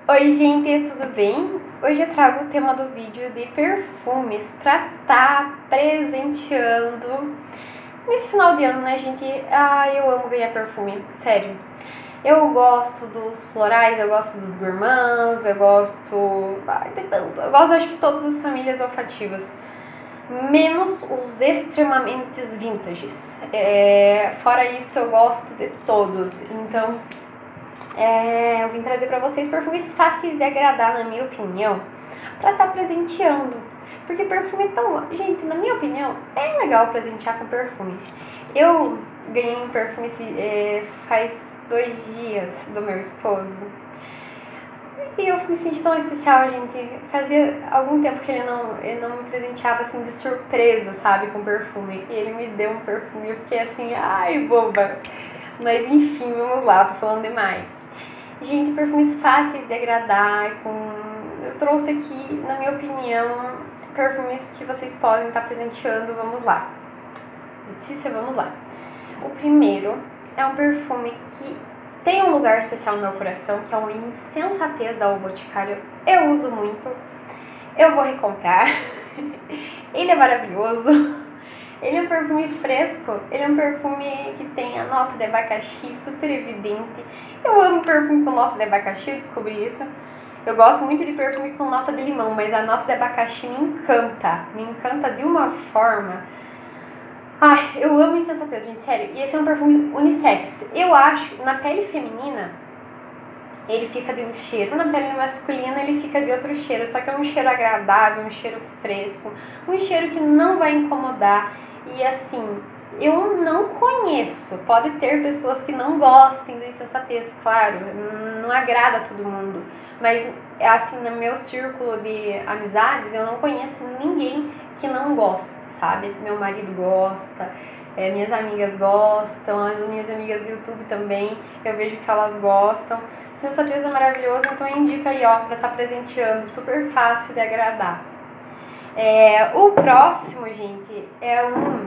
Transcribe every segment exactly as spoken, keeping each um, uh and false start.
Oi gente, tudo bem? Hoje eu trago o tema do vídeo de perfumes pra tá presenteando nesse final de ano, né gente? Ah, eu amo ganhar perfume, sério. Eu gosto dos florais, eu gosto dos gourmands, eu gosto... Ai, tem tanto. Eu gosto, acho que todas as famílias olfativas. Menos os extremamente vintages. É, fora isso, eu gosto de todos. Então, é, eu vim trazer pra vocês perfumes fáceis de agradar, na minha opinião, pra estar tá presenteando. Porque perfume é tão... Gente, na minha opinião, é legal presentear com perfume. Eu ganhei um perfume é, faz dois dias do meu esposo. E eu me senti tão especial, gente. Fazia algum tempo que ele não, ele não me presenteava assim de surpresa, sabe, com perfume. E ele me deu um perfume e eu fiquei assim, ai, boba. Mas enfim, vamos lá, tô falando demais. Gente, perfumes fáceis de agradar, com... eu trouxe aqui, na minha opinião, perfumes que vocês podem estar presenteando, vamos lá. Letícia, vamos lá. O primeiro é um perfume que tem um lugar especial no meu coração, que é o Insensatez da O Boticário. Eu uso muito, eu vou recomprar. Ele é maravilhoso. Ele é um perfume fresco, ele é um perfume que tem a nota de abacaxi super evidente. Eu amo perfume com nota de abacaxi, eu descobri isso. Eu gosto muito de perfume com nota de limão, mas a nota de abacaxi me encanta. Me encanta de uma forma... Ai, eu amo Insensatez, gente, sério. E esse é um perfume unissex. Eu acho, na pele feminina, ele fica de um cheiro. Na pele masculina, ele fica de outro cheiro. Só que é um cheiro agradável, um cheiro fresco. Um cheiro que não vai incomodar. E assim, eu não conheço. Pode ter pessoas que não gostem do Insensatez, claro. Não agrada a todo mundo. Mas, assim, no meu círculo de amizades, eu não conheço ninguém que não goste, sabe? Meu marido gosta, é, minhas amigas gostam, as minhas amigas do YouTube também, eu vejo que elas gostam. Insensatez é maravilhoso, então eu indico aí, ó, pra estar tá presenteando, super fácil de agradar. É, o próximo, gente, é um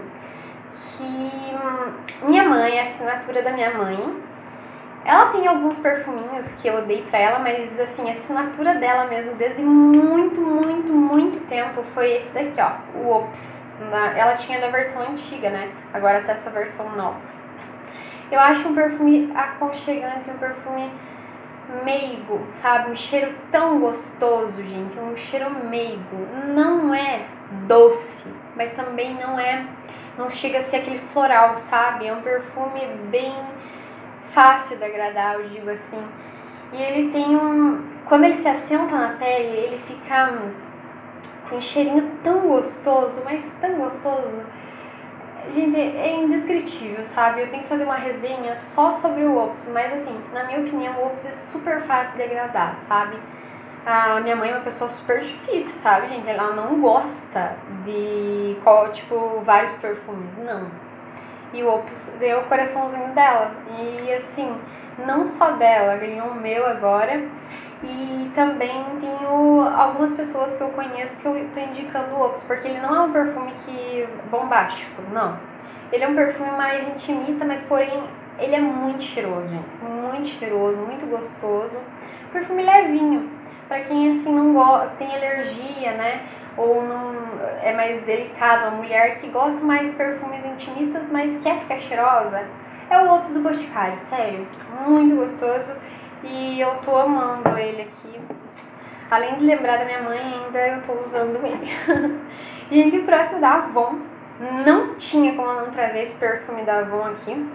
que minha mãe, a assinatura da minha mãe. Ela tem alguns perfuminhos que eu dei pra ela, mas assim, a assinatura dela mesmo, desde muito, muito, muito tempo, foi esse daqui, ó, o Ops. Ela tinha da versão antiga, né? Agora tá essa versão nova. Eu acho um perfume aconchegante, um perfume meigo, sabe? Um cheiro tão gostoso, gente, um cheiro meigo. Não é doce, mas também não é, não chega a ser aquele floral, sabe? É um perfume bem... fácil de agradar, eu digo assim. E ele tem um... quando ele se assenta na pele, ele fica com um cheirinho tão gostoso, mas tão gostoso. Gente, é indescritível, sabe? Eu tenho que fazer uma resenha só sobre o Ops, mas assim, na minha opinião, o Ops é super fácil de agradar, sabe? A minha mãe é uma pessoa super difícil, sabe, gente? Ela não gosta de, qual, tipo, vários perfumes, não. E o Ops deu o coraçãozinho dela. E assim, não só dela, ganhou o meu agora. E também tenho algumas pessoas que eu conheço que eu tô indicando o Ops, porque ele não é um perfume que bombástico, não. Ele é um perfume mais intimista, mas porém ele é muito cheiroso, gente. Muito cheiroso, muito gostoso. Perfume levinho. Pra quem assim não gosta, tem alergia, né? Ou não é mais delicado, uma mulher que gosta mais de perfumes intimistas, mas quer ficar cheirosa, é o Ops do Boticário, sério, muito gostoso e eu tô amando ele aqui. Além de lembrar da minha mãe, ainda eu tô usando ele. Gente, o próximo da Avon, não tinha como eu não trazer esse perfume da Avon aqui.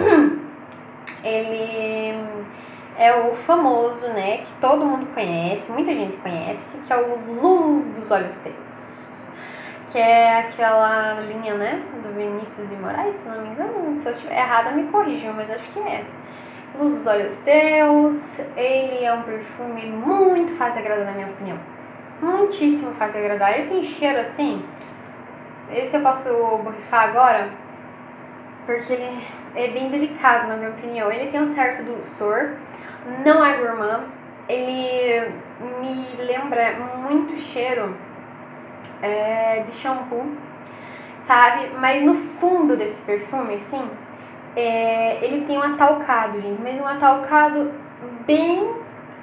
Ele é o famoso, né, que todo mundo conhece, muita gente conhece, que é o Luz dos Olhos Teus. Que é aquela linha, né, do Vinícius de Moraes, se não me engano. Se eu estiver errada, me corrijam, mas acho que é. Luz dos Olhos Teus, ele é um perfume muito fácil de agradar, na minha opinião. Muitíssimo fácil de agradar. Ele tem cheiro assim, esse eu posso borrifar agora, porque ele é bem delicado, na minha opinião. Ele tem um certo dulçor, não é gourmand, ele me lembra muito cheiro é, de shampoo, sabe? Mas no fundo desse perfume, assim, é, ele tem um atalcado, gente, mas um atalcado bem,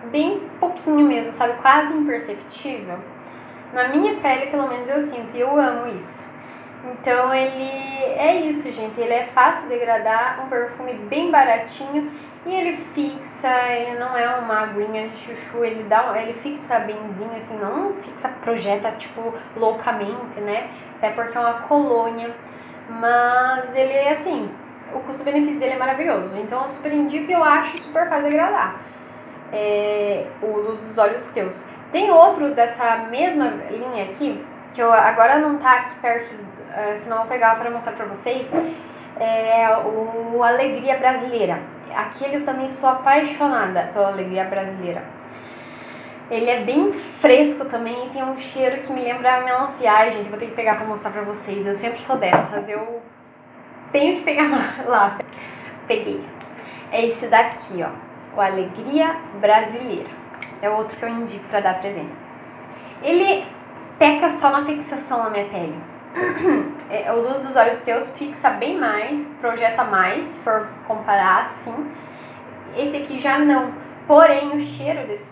bem pouquinho mesmo, sabe? Quase imperceptível. Na minha pele, pelo menos, eu sinto e eu amo isso. Então ele é isso, gente. Ele é fácil de degradar, um perfume bem baratinho e ele fixa, ele não é uma aguinha de chuchu, ele dá, ele fixa benzinho, assim, não fixa, projeta tipo loucamente, né? Até porque é uma colônia, mas ele é assim, o custo-benefício dele é maravilhoso. Então eu super indico e eu acho super fácil de agradar. É, o Luz dos Olhos Teus. Tem outros dessa mesma linha aqui, que eu agora não tá aqui perto, uh, senão eu vou pegar para mostrar pra vocês. É o Alegria Brasileira. Aquele eu também sou apaixonada pela Alegria Brasileira. Ele é bem fresco também e tem um cheiro que me lembra a melancia. Ai, gente, vou ter que pegar pra mostrar pra vocês. Eu sempre sou dessas, eu tenho que pegar lá. Peguei. É esse daqui, ó. O Alegria Brasileira. É outro que eu indico pra dar presente. Ele peca só na fixação na minha pele. É, o Luz dos Olhos Teus fixa bem mais, projeta mais, se for comparar assim. Esse aqui já não. Porém, o cheiro desse...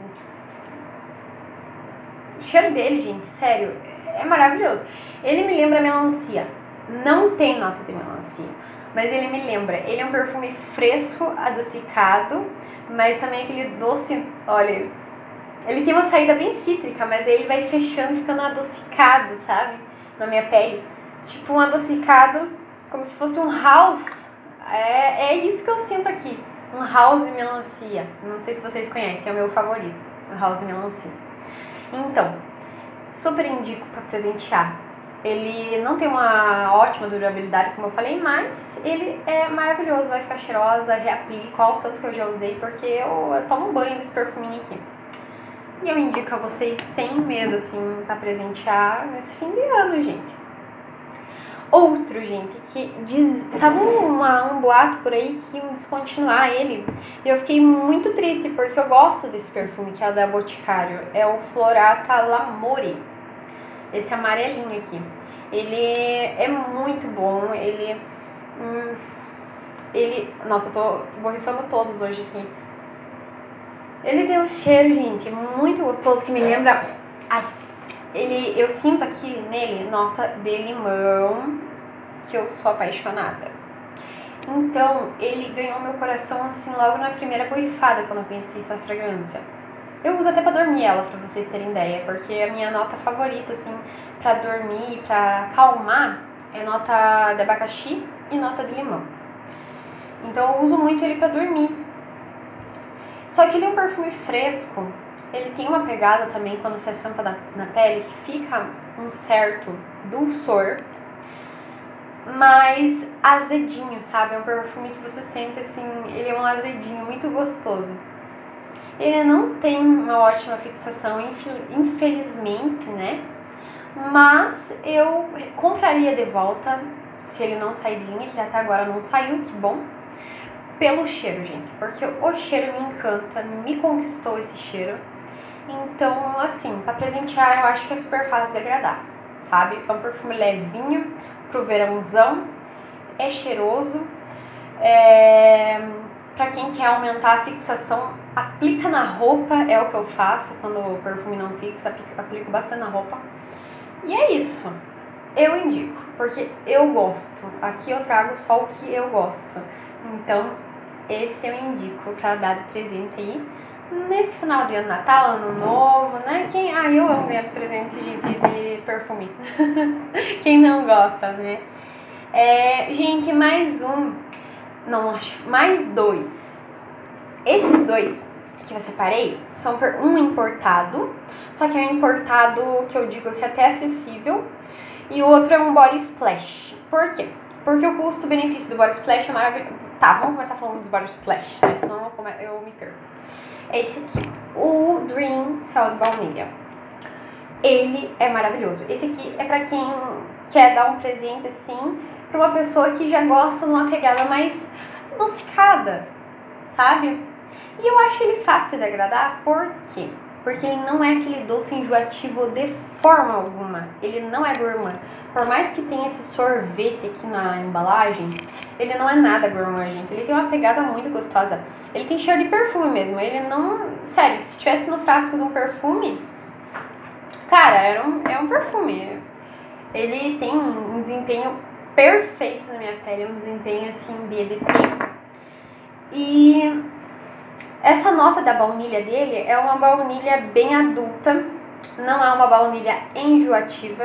O cheiro dele, gente, sério, é maravilhoso. Ele me lembra melancia. Não tem nota de melancia, mas ele me lembra. Ele é um perfume fresco, adocicado, mas também aquele doce, olha, ele tem uma saída bem cítrica, mas ele vai fechando, ficando adocicado, sabe? Na minha pele. Tipo um adocicado, como se fosse um house. É, é isso que eu sinto aqui. Um house de melancia. Não sei se vocês conhecem, é o meu favorito. O house de melancia. Então, super indico para presentear. Ele não tem uma ótima durabilidade, como eu falei, mas ele é maravilhoso. Vai ficar cheirosa, reaplico, olha o tanto que eu já usei, porque eu, eu tomo banho desse perfuminho aqui. E eu indico a vocês sem medo, assim, pra presentear nesse fim de ano, gente. Outro, gente, que diz... Tava uma, um boato por aí que iam descontinuar ele. E eu fiquei muito triste, porque eu gosto desse perfume, que é o da Boticário. É o Florata L'Amore. Esse amarelinho aqui. Ele é muito bom, ele... Hum, ele... Nossa, eu tô borrifando todos hoje aqui. Ele tem um cheiro, gente, muito gostoso, que me lembra... Ai, ele, eu sinto aqui nele nota de limão, que eu sou apaixonada. Então, ele ganhou meu coração, assim, logo na primeira borrifada, quando eu conheci essa fragrância. Eu uso até pra dormir ela, pra vocês terem ideia, porque a minha nota favorita, assim, pra dormir, pra acalmar, é nota de abacaxi e nota de limão. Então, eu uso muito ele pra dormir. Só que ele é um perfume fresco, ele tem uma pegada também quando você senta na, na pele que fica um certo dulçor, mas azedinho, sabe? É um perfume que você sente assim, ele é um azedinho muito gostoso. Ele não tem uma ótima fixação, infelizmente, né? Mas eu compraria de volta se ele não sair de linha, que até agora não saiu, que bom. Pelo cheiro, gente, porque o cheiro me encanta, me conquistou esse cheiro. Então, assim, pra presentear eu acho que é super fácil de agradar, sabe? É um perfume levinho pro verãozão, é cheiroso, é... pra quem quer aumentar a fixação, aplica na roupa, é o que eu faço quando o perfume não fixa, aplico, aplico bastante na roupa. E é isso, eu indico, porque eu gosto, aqui eu trago só o que eu gosto. Então, esse eu indico pra dar de presente aí. Nesse final de ano, Natal, Ano Novo, né? Quem... Ah, eu amo ganhar presente, gente, de perfume. Quem não gosta, né? É, gente, mais um... Não, acho mais dois. Esses dois que eu separei são um importado, só que é um importado que eu digo que é até acessível, e o outro é um Body Splash. Por quê? Porque o custo-benefício do Body Splash é maravilhoso. Tá, vamos começar falando dos Body Splash, né? Senão eu me perco. É esse aqui, o Dream Céu de Baunilha. Ele é maravilhoso. Esse aqui é pra quem quer dar um presente, assim, pra uma pessoa que já gosta de uma pegada mais adocicada, sabe? E eu acho ele fácil de agradar, por quê? Porque ele não é aquele doce enjoativo de forma alguma. Ele não é gourmand. Por mais que tenha esse sorvete aqui na embalagem, Ele não é nada gourmand, gente. Ele tem uma pegada muito gostosa. Ele tem cheiro de perfume mesmo. Ele não... Sério, se tivesse no frasco de um perfume... Cara, era um, é um perfume. Ele tem um desempenho perfeito na minha pele. Um desempenho, assim, de E D P. E... essa nota da baunilha dele é uma baunilha bem adulta. Não é uma baunilha enjoativa.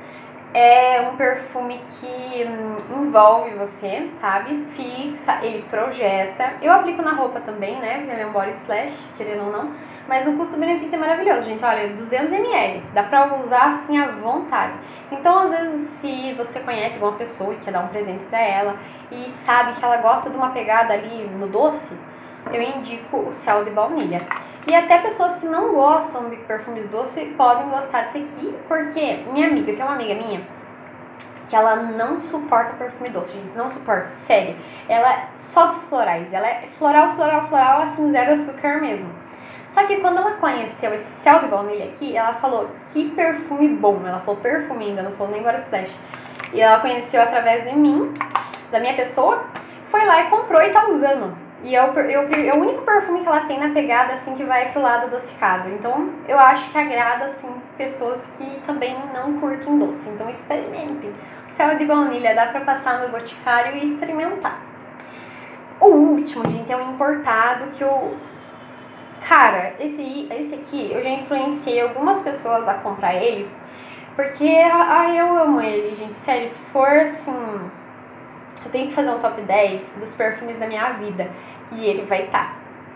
É um perfume que hum, envolve você, sabe? Fixa, ele projeta. Eu aplico na roupa também, né? Porque ele é um body splash, querendo ou não. Mas o custo-benefício é maravilhoso, gente. Olha, duzentos mililitros. Dá pra usar assim à vontade. Então, às vezes, se você conhece alguma pessoa e quer dar um presente pra ela e sabe que ela gosta de uma pegada ali no doce, eu indico o Céu de Baunilha. E até pessoas que não gostam de perfumes doces podem gostar desse aqui, porque minha amiga, tem uma amiga minha que ela não suporta perfume doce, gente, não suporta, sério. Ela é só dos florais, ela é floral, floral, floral, assim, zero açúcar mesmo. Só que quando ela conheceu esse Céu de Baunilha aqui, ela falou, que perfume bom. Ela falou perfume ainda, não falou nem body splash. E ela conheceu através de mim, da minha pessoa, foi lá e comprou e tá usando. E é o, eu, é o único perfume que ela tem na pegada, assim, que vai pro lado adocicado. Então, eu acho que agrada, assim, as pessoas que também não curtem doce. Então, experimentem. O Céu de Baunilha dá pra passar no Boticário e experimentar. O último, gente, é um importado que eu... Cara, esse, esse aqui, eu já influenciei algumas pessoas a comprar ele. Porque, ai, eu amo ele, gente. Sério, se for, assim... eu tenho que fazer um top dez dos perfumes da minha vida. E ele vai estar. Tá.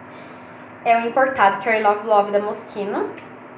É o importado, que é o I Love Love da Moschino.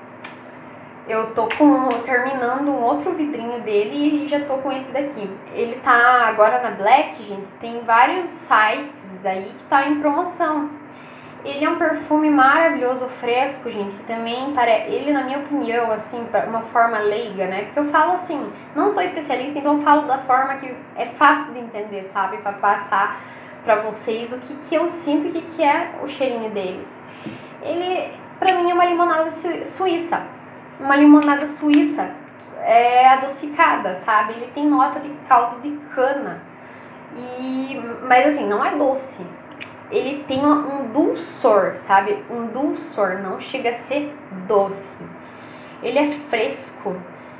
Eu tô com, terminando um outro vidrinho dele e já tô com esse daqui. Ele tá agora na Black, gente. Tem vários sites aí que tá em promoção. Ele é um perfume maravilhoso, fresco, gente, que também parece, ele, na minha opinião, assim, uma forma leiga, né? Porque eu falo assim, não sou especialista, então eu falo da forma que é fácil de entender, sabe? Pra passar pra vocês o que que eu sinto e o que que é o cheirinho deles. Ele, pra mim, é uma limonada suíça. Uma limonada suíça é adocicada, sabe? Ele tem nota de caldo de cana. E, mas assim, não é doce. Ele tem um dulçor, sabe? Um dulçor, não chega a ser doce. Ele é fresco.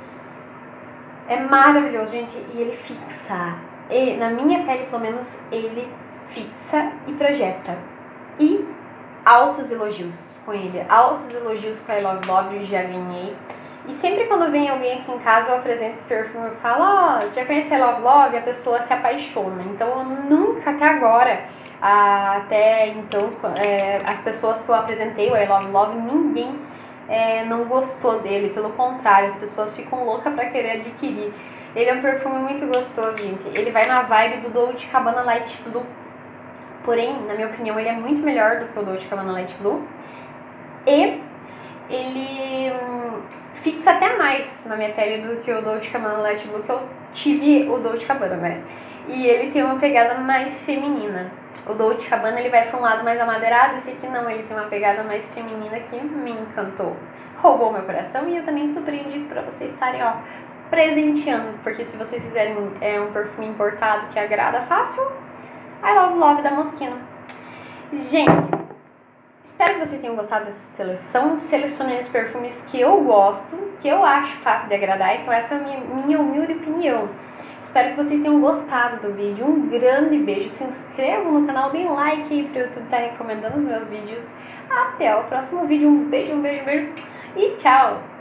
É maravilhoso, gente. E ele fixa. E, na minha pele, pelo menos, ele fixa e projeta. E altos elogios com ele. Altos elogios com a I Love Love, eu já ganhei. E sempre quando vem alguém aqui em casa, eu apresento esse perfume, eu falo, ó, oh, já conhece a I Love Love? E a pessoa se apaixona. Então, eu nunca, até agora... até então, é, as pessoas que eu apresentei o I Love Love, ninguém é, não gostou dele, pelo contrário, as pessoas ficam loucas pra querer adquirir. Ele é um perfume muito gostoso, gente. Ele vai na vibe do Dolce and Gabbana Light Blue, porém, na minha opinião, ele é muito melhor do que o Dolce and Gabbana Light Blue. E ele hum, fixa até mais na minha pele do que o Dolce and Gabbana Light Blue, que eu tive o Dolce and Gabbana, né? E ele tem uma pegada mais feminina. O Dolce and Gabbana, ele vai para um lado mais amadeirado, esse aqui não, ele tem uma pegada mais feminina que me encantou. Roubou meu coração e eu também super indico para vocês estarem, ó, presenteando, porque se vocês quiserem é, um perfume importado que agrada fácil, I Love Love da Moschino. Gente, espero que vocês tenham gostado dessa seleção. Selecionei os perfumes que eu gosto, que eu acho fácil de agradar, então essa é a minha, minha humilde opinião. Espero que vocês tenham gostado do vídeo. Um grande beijo. Se inscrevam no canal, deem like aí para o YouTube estar recomendando os meus vídeos. Até o próximo vídeo. Um beijo, um beijo, um beijo. E tchau!